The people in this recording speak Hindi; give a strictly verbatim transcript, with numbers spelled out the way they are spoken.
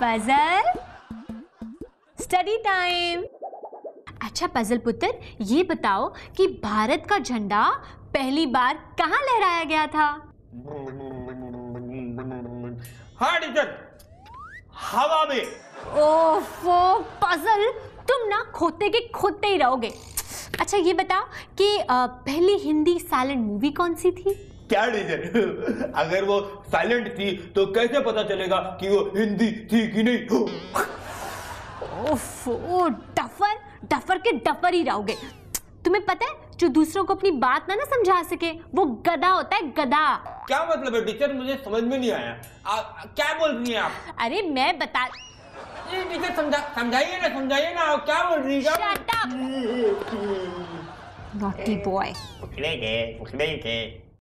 Puzzle study time. अच्छा पजल पुत्र, ये बताओ कि भारत का झंडा पहली बार कहाँ लहराया गया था? हाँ टीचर, हवा में। ओफो पजल, तुम ना खोते के खोते ही रहोगे। अच्छा ये बताओ कि पहली हिंदी साइलेंट मूवी कौन सी थी? क्या टीचर, अगर वो साइलेंट थी तो कैसे पता चलेगा कि वो हिंदी थी कि नहीं? ओफो डफर, डफर के डफर ही रहोगे। तुम्हें पता है जो दूसरों को अपनी बात ना ना समझा सके वो गधा होता है, गधा। क्या मतलब है टीचर, मुझे समझ में नहीं आया। आ, क्या बोल रही हैं आप? अरे मैं बता टीचर समझा समझाइए ना, समझाइए ना, क्या बोल रही है? Shut up naughty boy. उखड़े गए, उखड़े गए।